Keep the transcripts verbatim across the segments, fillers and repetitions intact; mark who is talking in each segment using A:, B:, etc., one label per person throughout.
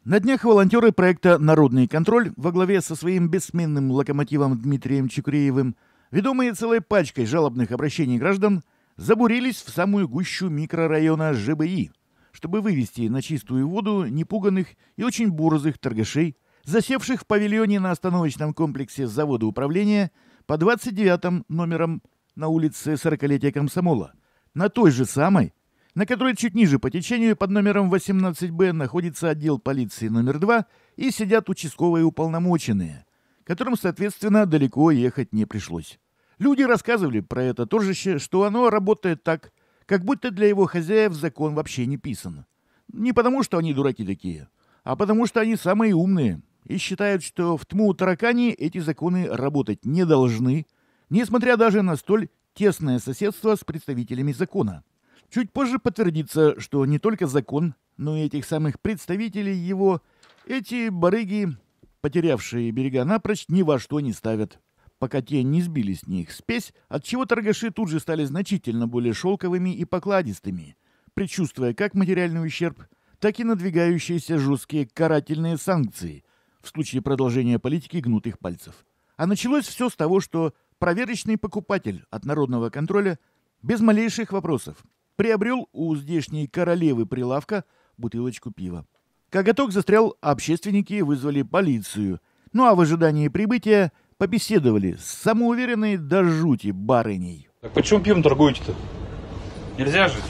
A: На днях волонтеры проекта «Народный контроль» во главе со своим бессменным локомотивом Дмитрием Чекуреевым, ведомые целой пачкой жалобных обращений граждан, забурились в самую гущу микрорайона ЖБИ, чтобы вывести на чистую воду непуганных и очень борзых торгашей, засевших в павильоне на остановочном комплексе завода управления по двадцать девятым номером на улице сорокалетия Комсомола, на той же самой, на которой чуть ниже по течению под номером восемнадцать Б находится отдел полиции номер два и сидят участковые уполномоченные, которым, соответственно, далеко ехать не пришлось. Люди рассказывали про это торжище, что оно работает так, как будто для его хозяев закон вообще не писан. Не потому, что они дураки такие, а потому, что они самые умные и считают, что в тьму таракани эти законы работать не должны, несмотря даже на столь тесное соседство с представителями закона. Чуть позже подтвердится, что не только закон, но и этих самых представителей его, эти барыги, потерявшие берега напрочь, ни во что не ставят, пока те не сбили с них спесь, отчего торгаши тут же стали значительно более шелковыми и покладистыми, предчувствуя как материальный ущерб, так и надвигающиеся жесткие карательные санкции в случае продолжения политики гнутых пальцев. А началось все с того, что проверочный покупатель от народного контроля без малейших вопросов приобрел у здешней королевы прилавка бутылочку пива. Коготок застрял, а общественники вызвали полицию. Ну а в ожидании прибытия побеседовали с самоуверенной до жути барыней.
B: Так почему пивом торгуете-то? Нельзя же.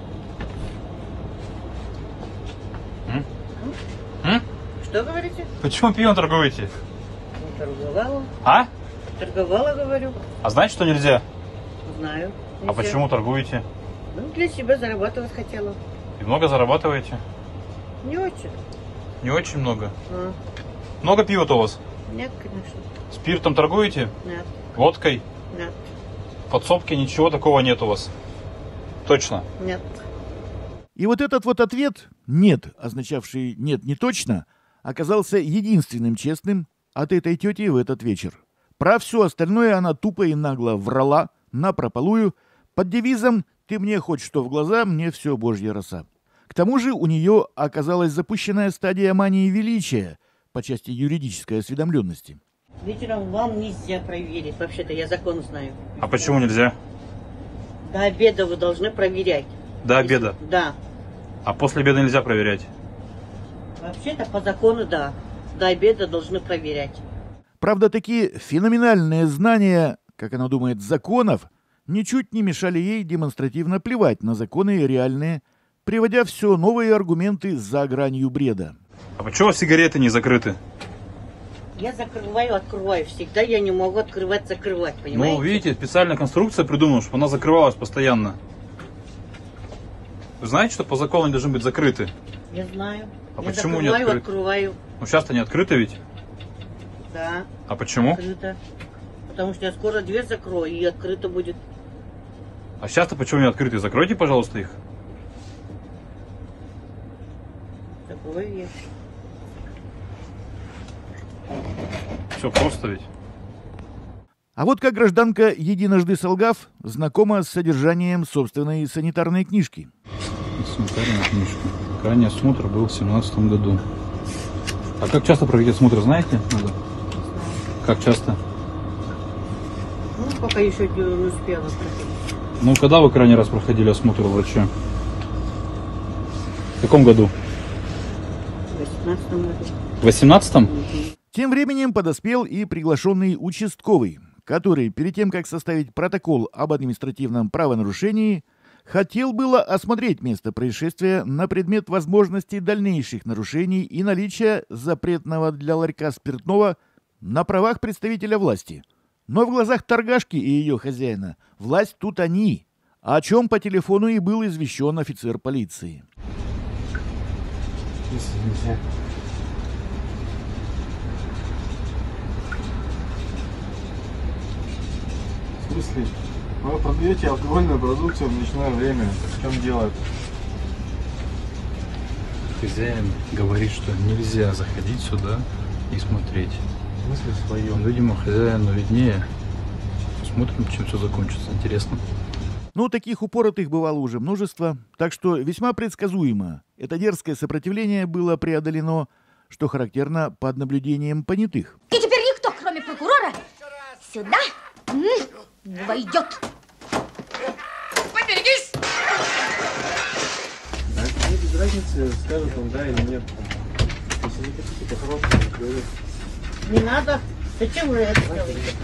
B: М? М?
C: Что говорите?
B: Почему пивом торгуете?
C: Не торговала.
B: А?
C: Торговала, говорю.
B: А знаете, что нельзя?
C: Знаю.
B: А
C: Нельзя.
B: почему торгуете?
C: Ну, для себя зарабатывать хотела.
B: И много зарабатываете?
C: Не очень.
B: Не очень много.
C: А,
B: Много пива-то у вас?
C: нет, конечно.
B: Спиртом торгуете?
C: Нет,
B: Водкой?
C: нет,
B: Подсобки? Ничего такого нет у вас? Точно?
C: нет.
A: И вот этот вот ответ «нет», означавший «нет, не точно», оказался единственным честным от этой тети в этот вечер. Про все остальное она тупо и нагло врала, напропалую, под девизом «ты мне хоть что в глаза, мне все божья роса». К тому же у нее оказалась запущенная стадия мании величия по части юридической осведомленности.
C: Вечером вам нельзя проверить. Вообще-то я закон знаю.
B: А почему нельзя?
C: До обеда вы должны проверять.
B: До обеда?
C: Да.
B: А после обеда нельзя проверять?
C: Вообще-то по закону да. До обеда должны проверять.
A: Правда, такие феноменальные знания, как она думает, законов, ничуть не мешали ей демонстративно плевать на законы реальные, приводя все новые аргументы за гранью бреда.
B: А почему у вас сигареты не закрыты?
C: Я закрываю, открываю. Всегда я не могу открывать, закрывать, понимаете?
B: Ну, видите, специальная конструкция придумана, чтобы она закрывалась постоянно. Вы знаете, что по закону они должны быть закрыты?
C: Я знаю.
B: А
C: я
B: почему не
C: закрываю,
B: открыты?
C: открываю.
B: Ну, сейчас-то не открыты ведь?
C: Да.
B: А почему?
C: Открыто. Потому что я скоро дверь закрою, и открыто будет.
B: А сейчас-то почему не открыты? Закройте, пожалуйста, их.
C: Такое есть.
B: Все просто ведь.
A: А вот как гражданка, единожды солгав, знакома с содержанием собственной санитарной книжки.
B: Санитарная книжка. Крайний осмотр был в семнадцатом году. А как часто проводить осмотр, знаете? Надо? Как часто?
C: Ну, пока еще не успела проходить.
B: Ну, когда вы крайний раз проходили осмотр у врача? В каком году?
C: В восемнадцатом году.
B: В восемнадцатом?
A: Тем временем подоспел и приглашенный участковый, который, перед тем, как составить протокол об административном правонарушении, хотел было осмотреть место происшествия на предмет возможности дальнейших нарушений и наличия запретного для ларька спиртного на правах представителя власти. Но в глазах торгашки и ее хозяина власть тут они, о чем по телефону и был извещен офицер полиции.
D: Извините. В смысле? Вы продаете алкогольную продукцию в ночное время. В чем дело?
E: Хозяин говорит, что нельзя заходить сюда и смотреть.
D: В смысле своем?
E: Видимо, хозяину виднее. Посмотрим, чем все закончится. Интересно.
A: Ну, таких упоротых бывало уже множество, так что весьма предсказуемо это дерзкое сопротивление было преодолено, что характерно под наблюдением понятых.
F: И теперь никто, кроме прокурора, сюда не войдет. Поберегись!
D: А мне без разницы, скажут он да или нет. Если не хотите, по-хорошему говорю.
C: Не надо. Зачем вы это делаете?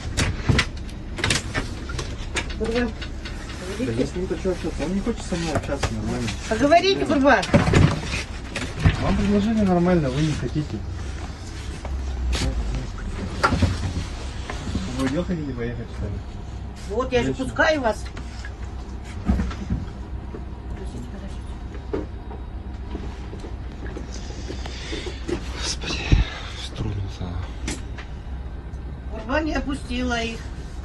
C: Курва,
D: Да я с ним-то что общаться? Он не хочет со мной общаться нормально.
C: поговорите, Курва.
D: Вам предложили нормально, вы не хотите. Вы в дел хотите поехать, что ли?
C: Вот я же пускаю вас.
G: Господи, струнился.
C: Курва не опустила их.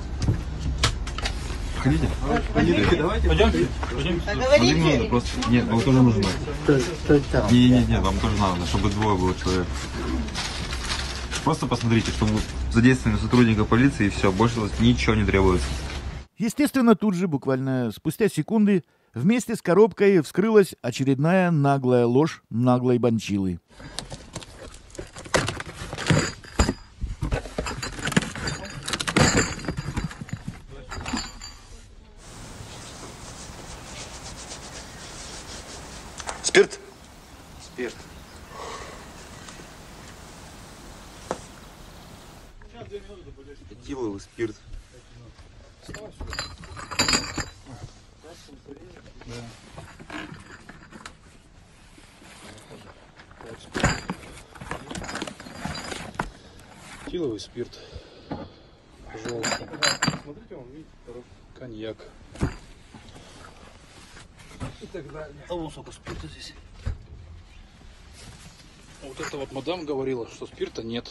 G: Ходите.
C: Возьмите.
D: Давайте.
B: Пойдемте. Пойдемте.
C: Поговорите.
G: Просто... Нет, вам тоже нужно. Нет, нет, нет, вам тоже надо, чтобы двое было человек. Просто посмотрите, чтобы задействовали сотрудника полиции и все, больше ничего не требуется.
A: Естественно, тут же, буквально спустя секунды, вместе с коробкой вскрылась очередная наглая ложь наглой банчилы.
G: Спирт? Спирт. Этиловый спирт.
E: Этиловый спирт. Пожалуйста.
D: Смотрите, он видит коробку.
E: Коньяк.
D: И так далее.
E: А вон сколько спирта здесь. Вот это вот мадам говорила, что спирта нет.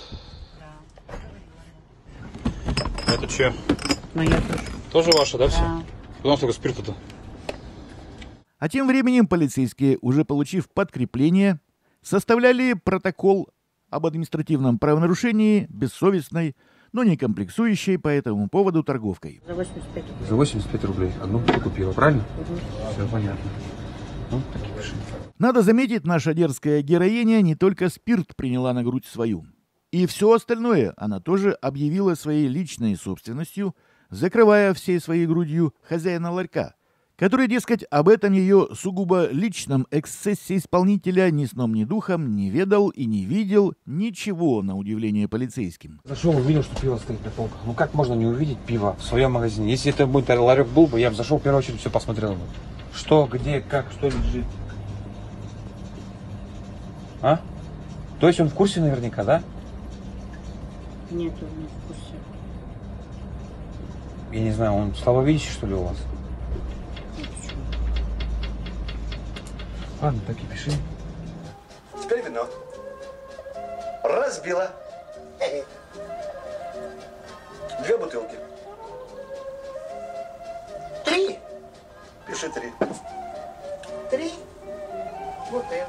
E: Это что?
C: Моя тоже.
E: Тоже ваша, да, все?
C: Да.
E: Потому что спирта-то.
A: А тем временем полицейские, уже получив подкрепление, составляли протокол об административном правонарушении бессовестной, но не комплексующей по этому поводу торговкой.
C: За восемьдесят пять.
G: За восемьдесят пять рублей. Одну ты купила, правильно? Все понятно. Ну, так и пиши.
A: Надо заметить, наша дерзкая героиня не только спирт приняла на грудь свою. И все остальное она тоже объявила своей личной собственностью, закрывая всей своей грудью хозяина ларька, который, дескать, об этом ее сугубо личном эксцессе исполнителя ни сном, ни духом не ведал и не видел ничего, на удивление полицейским.
H: Зашел, увидел, что пиво стоит на полках. Ну как можно не увидеть пиво в своем магазине? Если это будет ларек был бы, я бы зашел в первую очередь все посмотрел бы. Что, где, как, что лежит. А? То есть он в курсе наверняка, да?
C: Нет, он не в курсе.
H: Я не знаю, он слабовидящий, что ли, у вас? Ладно, так и пиши.
I: Теперь вино. Разбила. Две бутылки. Три. Пиши три. Три бутылки.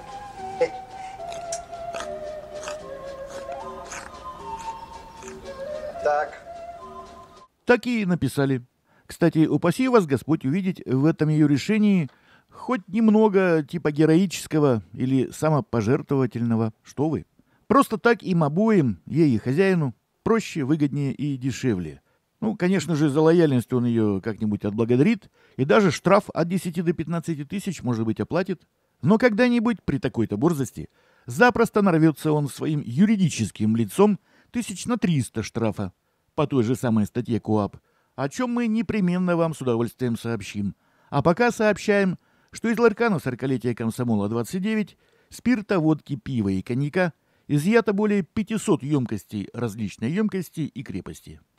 I: Так.
A: Так и написали. Кстати, упаси вас Господь увидеть в этом ее решении хоть немного типа героического или самопожертвовательного. Что вы? Просто так им обоим, ей и хозяину, проще, выгоднее и дешевле. Ну, конечно же, за лояльность он ее как-нибудь отблагодарит, и даже штраф от десяти до пятнадцати тысяч, может быть, оплатит. Но когда-нибудь при такой-то борзости запросто нарвется он своим юридическим лицом тысяч на триста штрафа по той же самой статье КоАП, о чем мы непременно вам с удовольствием сообщим. А пока сообщаем, что из ларька на сорокалетие комсомола двадцать девять спирта, водки, пива и коньяка изъято более пятисот емкостей различной емкости и крепости.